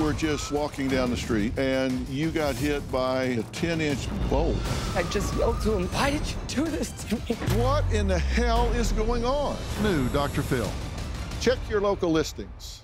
were just walking down the street and you got hit by a 10-inch bolt. I just yelled to him, "Why did you do this to me?" What in the hell is going on? New Dr. Phil. Check your local listings.